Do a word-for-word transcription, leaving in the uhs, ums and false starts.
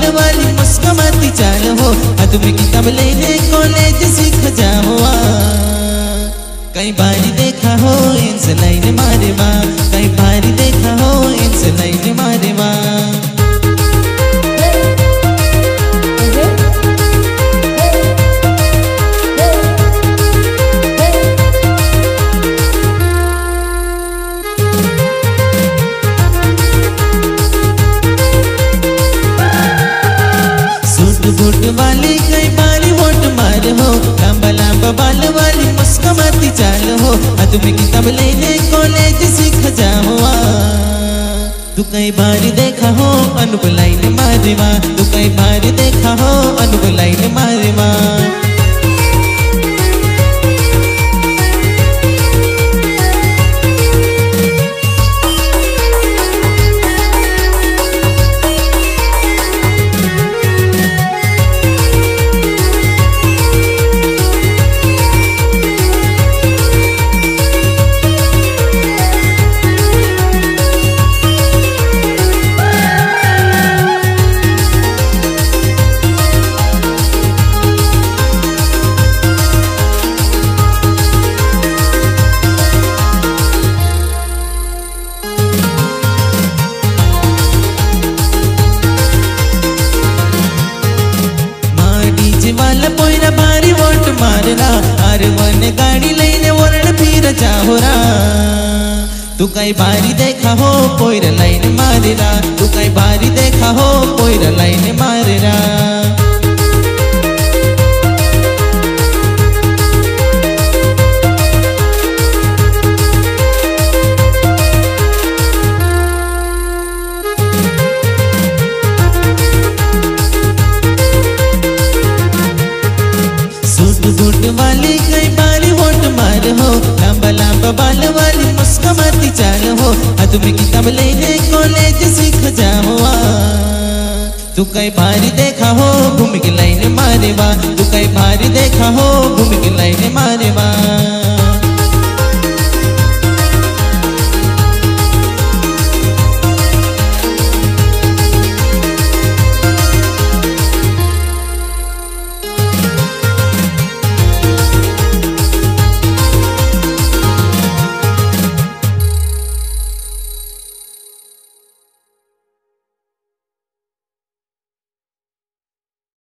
बाल वाली मुस्कुराती चाल हो, तुम्हें किताब लेने कॉलेज सीख जाओ। कई बारी देखा हो इनसे लाइन मारे माँ, कई बारी देखा हो इनसे लाइन मारे माँ। बूट वाली कई बारी वोट मार हो, लंबा लंबा बाल वाली मुस्कुराती चाल हो, तुम्हें किताब लेने कॉलेज सीख जाओ। तू कई बारी देखा हो अनुभव लाइन मारे माँ, तू कई बारी देखा हो अनुभव लाइन मारे माँ। पोइरा बारी वोट मारना, अरे वन गाड़ी लेने वरण फिर जाहोरा। तू कई बारी देखा हो पोइरा लाइन मारेरा, तू कई बारी देखा हो पोइरा लाइन मारेरा। बूट वाली कई बारी वोट मार हो, लंबा लंबा बाल वाली मुस्कुराती चाल हो, तुम्हें किताब लेने कॉलेज सीख जाओ। तू कई बारी देखा हो घूम के लाइन मारे बा, तू कई बारी देखा हो घूम के लाइन मारे बा।